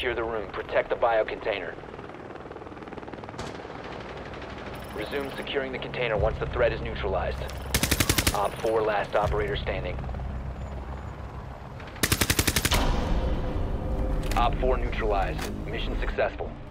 secure the room. Protect the biocontainer. Resume securing the container once the threat is neutralized. Op 4, last operator standing. Op 4 neutralized. Mission successful.